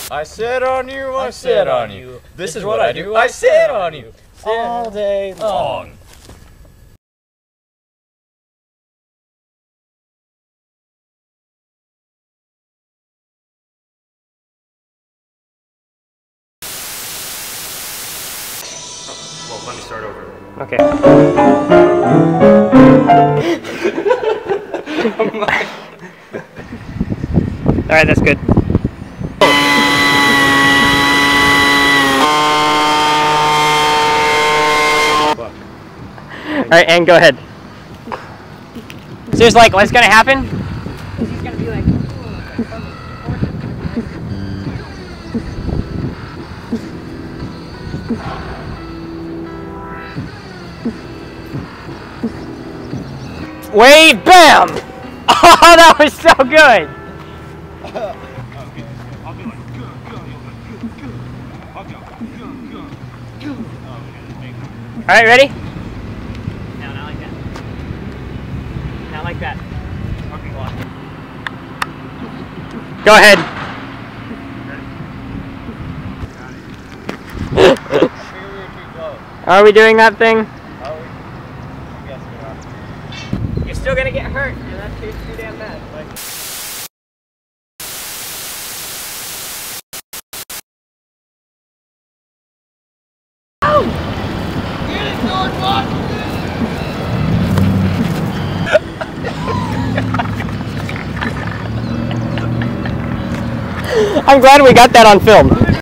I sit on you, I sit on you. This is what I do, I sit on you. All day long. Well, let me start over. Okay. Alright, that's good. Alright, and go ahead. So there's like, what's gonna happen? He's gonna be like, wait, bam! Oh, that was so good! Alright, ready? No, not like that. Not like that. Go ahead. Are we doing that thing? You're still gonna get hurt, and that's too damn bad. I'm glad we got that on film.